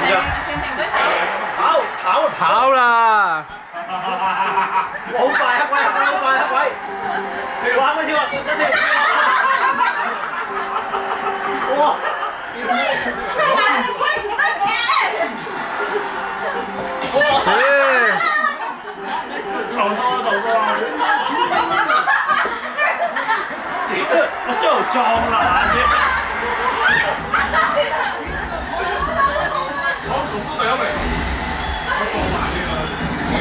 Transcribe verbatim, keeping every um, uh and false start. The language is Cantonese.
㗎？ 全程舉手。 跑跑跑啦！ 好快黑鬼，黑鬼好快黑鬼，玩嗰跳啊！一跳。哇！ 喂唔得嘅。 投訴啊投訴啊！我需要撞爛嘅。我咁都第一名，我撞爛嘅。